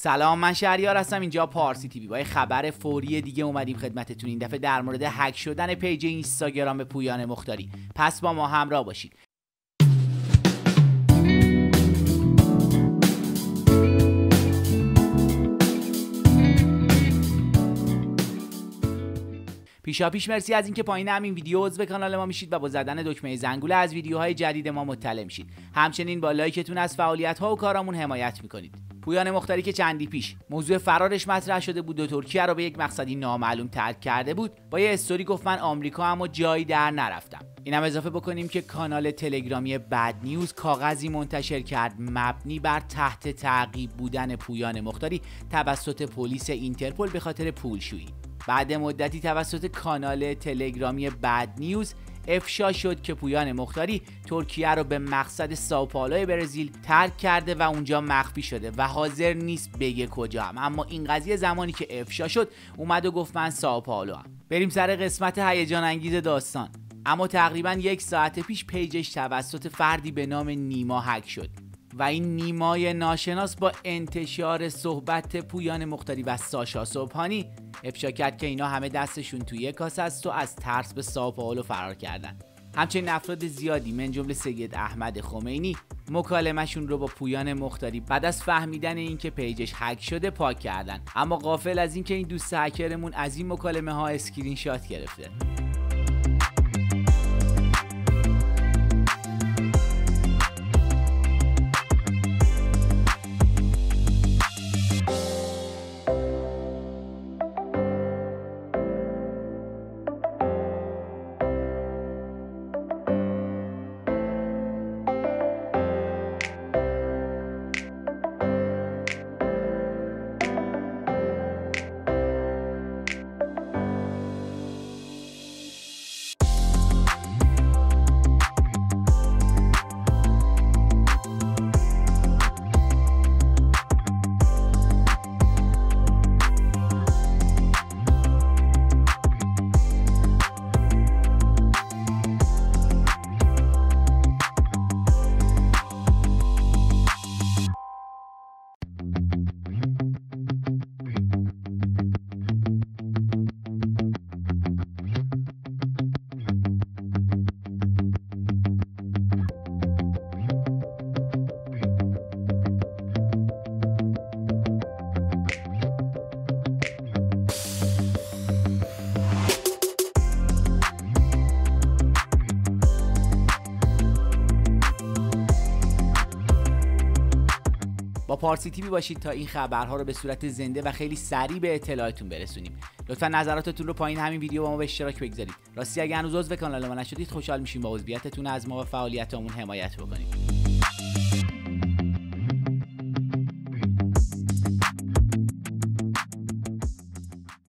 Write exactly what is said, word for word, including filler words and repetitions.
سلام، من شهریار هستم. اینجا پارسی تیوی با یه خبر فوری دیگه اومدیم خدمتتون. این دفعه در مورد هک شدن پیج اینستاگرام پویان مختاری. پس با ما همراه باشید. پیشا پیش مرسی از اینکه پایین همین ویدیو عضو کانال ما میشید و با زدن دکمه زنگوله از ویدیوهای جدید ما مطلع میشید. همچنین با لایکتون از فعالیت‌ها و کارامون حمایت میکنید. پویان مختاری که چندی پیش موضوع فرارش مطرح شده بود و ترکیه رو به یک مقصدی نامعلوم ترک کرده بود، با یه استوری گفت من آمریکا اما جایی در نرفتم. اینم اضافه بکنیم که کانال تلگرامی بد نیوز کاغذی منتشر کرد مبنی بر تحت تعقیب بودن پویان مختاری توسط پلیس اینترپل به خاطر پولشویی. بعد مدتی توسط کانال تلگرامی بد نیوز افشا شد که پویان مختاری ترکیه رو به مقصد سائوپائولو برزیل ترک کرده و اونجا مخفی شده و حاضر نیست بگه کجا هم. اما این قضیه زمانی که افشا شد اومد و گفت من سائوپائولو هم. بریم سر قسمت هیجان انگیز داستان. اما تقریبا یک ساعت پیش پیجش توسط فردی به نام نیما هک شد و این نیمای ناشناس با انتشار صحبت پویان مختاری و ساشا صبحانی افشا کرد که اینا همه دستشون توی یک کاسه است و از ترس به سائوپائولو فرار کردن. همچنین افراد زیادی من جمله سید احمد خمینی مکالمه‌شون رو با پویان مختاری بعد از فهمیدن اینکه پیجش هک شده پاک کردن، اما غافل از اینکه این دوست هکرمون از این مکالمه ها اسکرین شات گرفته. با پارسی تیوی باشید تا این خبرها رو به صورت زنده و خیلی سریع به اطلاعتون برسونیم. لطفا نظراتتون رو پایین همین ویدیو با ما به اشتراک بگذارید. راستی اگه هنوز عضو کانال ما نشدید خوشحال میشیم با عضویتتون از ما و فعالیتامون حمایت بکنید.